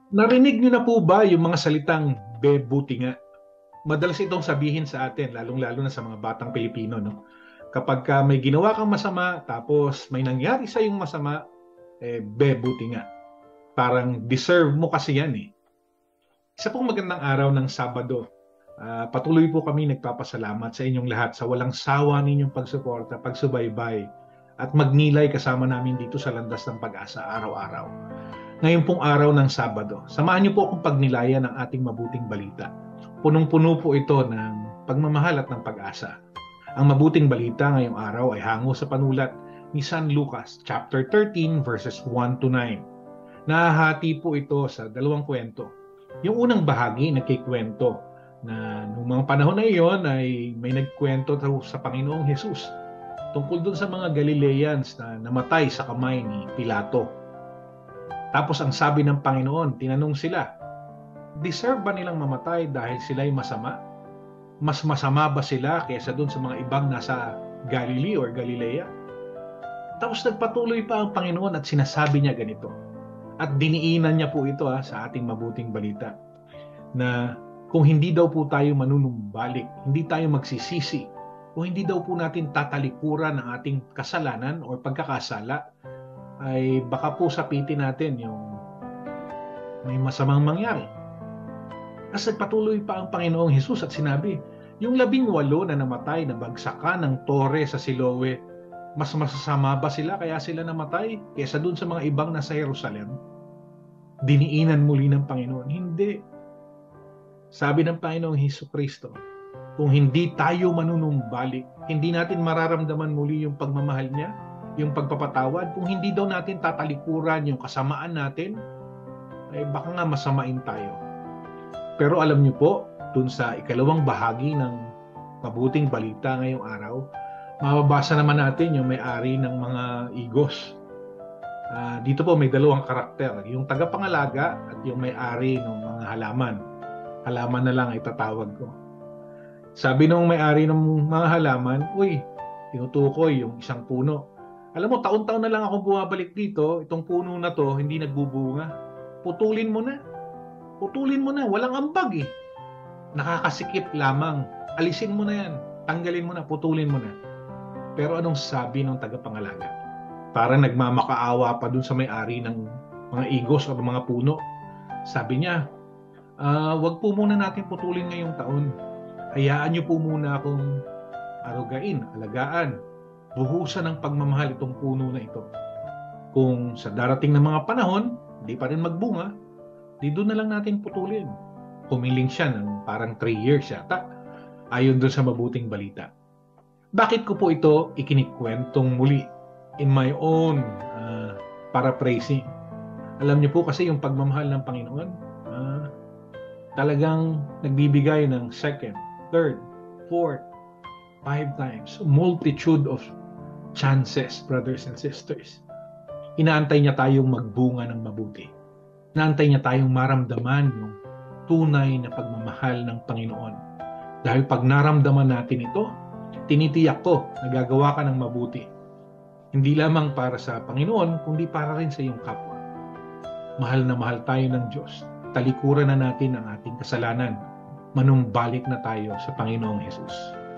Narinig niyo na po ba yung mga salitang bebuti nga? Madalas itong sabihin sa atin, lalong-lalo na sa mga batang Pilipino, no? Kapag may ginawa kang masama, tapos may nangyari sa yung masama, bebuti nga. Parang deserve mo kasi yan eh. Isa pong magandang araw ng Sabado. Patuloy po kami nagpapasalamat sa inyong lahat sa walang sawa ninyong pagsuporta, pagsubaybay, at magnilay kasama namin dito sa Landas ng Pag-asa araw-araw. Ngayon pong araw ng Sabado, samahan niyo po akong pagnilayan ng ating mabuting balita. Punong-puno po ito ng pagmamahal at ng pag-asa. Ang mabuting balita ngayong araw ay hango sa panulat ni San Lucas, chapter 13, verses 1 to 9. Nahahati po ito sa dalawang kwento. Yung unang bahagi, nagkikwento na noong mga panahon na iyon ay may nagkwento sa Panginoong Jesus tungkol dun sa mga Galileans na namatay sa kamay ni Pilato. Tapos ang sabi ng Panginoon, tinanong sila, deserve ba nilang mamatay dahil sila'y masama? Mas masama ba sila kaysa dun sa mga ibang nasa Galilee or Galilea? Tapos nagpatuloy pa ang Panginoon at sinasabi niya ganito. At diniinan niya po ito sa ating mabuting balita na kung hindi daw po tayo manunumbalik, hindi tayo magsisisi, kung hindi daw po natin tatalikuran ang ating kasalanan o pagkakasala, ay baka po sapitin natin yung may masamang mangyari. Kasi patuloy pa ang Panginoong Hesus at sinabi, yung 18 na namatay na bagsakan ng tore sa Siloe, mas masasama ba sila kaya sila namatay kaysa dun sa mga ibang nasa Jerusalem? Diniinan muli ng Panginoon, hindi. Sabi ng Panginoong Hesukristo, kung hindi tayo manunumbalik, hindi natin mararamdaman muli yung pagmamahal niya, yung pagpapatawad, kung hindi daw natin tatalikuran yung kasamaan natin, ay baka nga masamain tayo. Pero alam niyo po, dun sa ikalawang bahagi ng mabuting balita ngayong araw, mababasa naman natin yung may-ari ng mga igos. Dito po may dalawang karakter, yung tagapangalaga at yung may-ari ng mga halaman. Halaman na lang itatawag ko. Sabi nung may-ari ng mga halaman, uy, tinutukoy yung isang puno. Alam mo, taon-taon na lang ako bumabalik dito, itong puno na to, hindi nagbubunga. Putulin mo na. Putulin mo na, walang ambag eh. Nakakasikip lamang. Alisin mo na yan. Tanggalin mo na, putulin mo na. Pero anong sabi ng tagapangalaga? Parang nagmamakaawa pa dun sa may-ari ng mga igos o mga puno. Sabi niya, wag po muna natin putulin ngayong taon. Hayaan niyo po muna akong arugain, alagaan, buhusan ng pagmamahal itong puno na ito. Kung sa darating na mga panahon, hindi pa rin magbunga, di doon na lang natin putulin. Humiling siya ng parang 3 years yata, ayon doon sa mabuting balita. Bakit ko po ito ikinikwentong muli in my own paraphrasing? Alam niyo po kasi yung pagmamahal ng Panginoon, talagang nagbibigay ng second, third, fourth, 5 times, multitude of chances, brothers and sisters. Inaantay niya tayong magbunga ng mabuti. Inaantay niya tayong maramdaman yung tunay na pagmamahal ng Panginoon. Dahil pag naramdaman natin ito, tinitiyak ko na gagawa ka ng mabuti. Hindi lamang para sa Panginoon, kundi para rin sa iyong kapwa. Mahal na mahal tayo ng Diyos. Talikuran na natin ang ating kasalanan. Manumbalik na tayo sa Panginoong Hesus.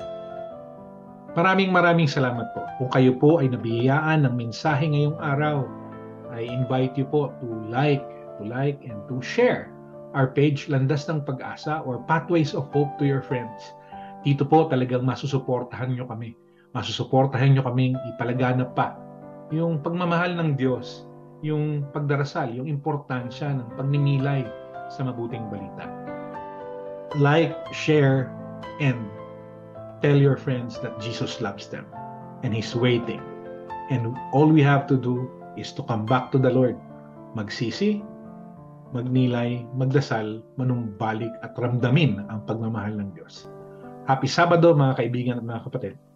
Maraming salamat po. Kung kayo po ay nabiyayaan ng mensahe ngayong araw, I invite you po to like and to share our page Landas ng Pag-asa or Pathways of Hope to your friends. Dito po talagang masusuportahan nyo kami. Masusuportahan nyo kaming ipalaganap pa yung pagmamahal ng Diyos, yung pagdarasal, yung importansya ng pagninilay sa mabuting balita. Like, share, and tell your friends that Jesus loves them and He's waiting. And all we have to do is to come back to the Lord. Magsisi, magnilay, magdasal, manumbalik at ramdamin ang pagmamahal ng Diyos. Happy Sabado mga kaibigan at mga kapatid.